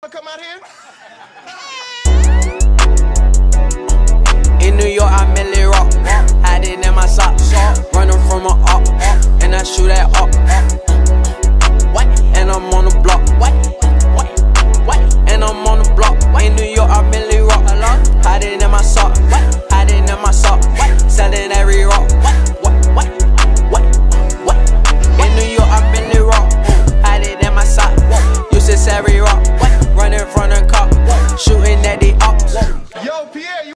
wanna come out here? In New York, I merely rock, hiding in my socks, running from